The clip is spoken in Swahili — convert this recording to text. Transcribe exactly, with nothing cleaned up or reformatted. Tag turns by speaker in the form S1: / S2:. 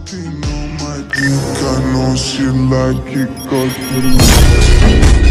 S1: She know my dick, I know she like it 'cause